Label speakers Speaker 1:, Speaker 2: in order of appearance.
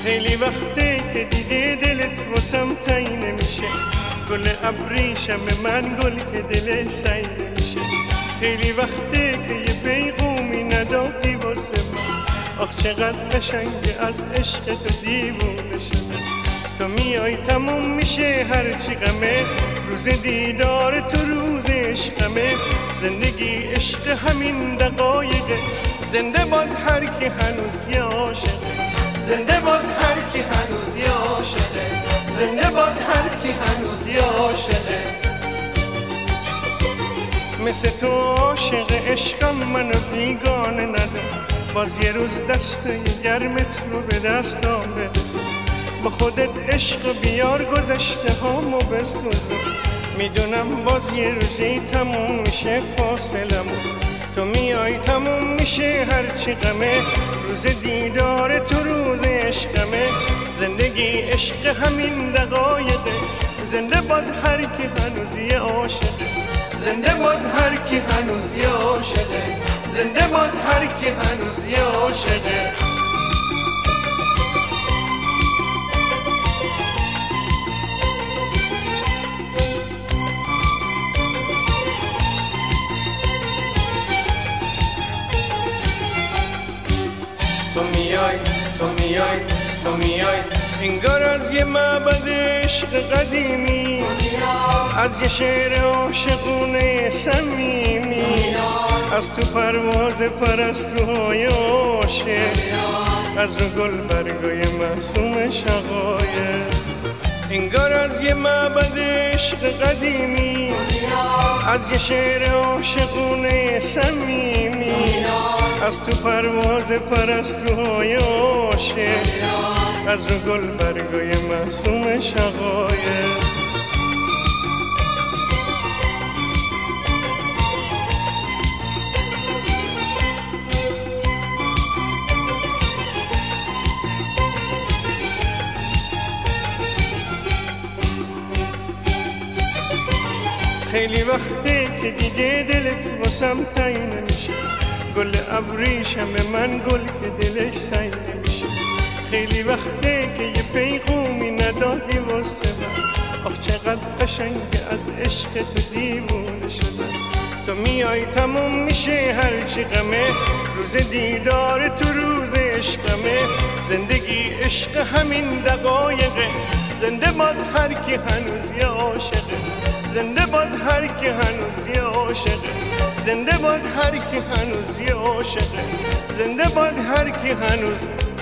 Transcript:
Speaker 1: خیلی وقته که دیگه دلت واسم تایی نمیشه، گل ابریشم من گل که دلش سعی نمیشه. خیلی وقته که یه پیغومی ندادی واسه من، آخ چقدر قشنگه از عشق تو دیوونه شدم. تو میای تموم میشه هرچی غمه، روز دیدار تو روز عشقمه. زندگی عشق همین دقایقه، زنده باد هر کی هنوز یه عاشقه، زنده باد هر کی هنوز یه عاشقه، زنده باد هر کی هنوز یه عاشقه. مثل تو عاشق عشقم منو بیگانه ندار، باز یه روز دستای گرمت رو به دستام برسون. با خودت عشق بیار گذشته هامو بسوزون. میدونم باز یه روزی تموم میشه فاصلمون، تو میای تموم میشه هرچی غمه، روز دیدار تو روز عشقمه. زندگی عشق همین دقایقه، زنده باد هر کی هنوز یه عاشقه، زنده باد هر کی هنوز یه عاشقه، زنده باد هر کی هنوز یه عاشقه. تو میای تو میای تو میای، انگار از یه معبد عشق قدیمی، از یه شعر عاشقونه صمیمی، از تو پرواز پرستوهای عاشق، از رو گل برگای معصوم شقایق. انگار از یه معبد عشق قدیمی، از یه شعر عاشقونه صمیمی، از تو پرواز پرستوهای عاشق، از رو گل برگای معصوم شقایق. خیلی وقته که دیگه دلت واسم تایی نمیشه، گل ابریشم من گل که دلش سعی نمیشه. خیلی وقته که یه پیغومی ندادی واسه من، آخ چقدر قشنگه از عشق تو دیوونه شدم. تو میای تموم میشه هرچی غمه، روز دیدار تو روز عشقمه. زندگی عشق همین دقایقه، زنده باد هر کی هنوز یه عاشقه، زنده باد هر کی هنوز یه عاشقه، زنده باد هر کی هنوز یه عاشقه، زنده باد هر کی هنوز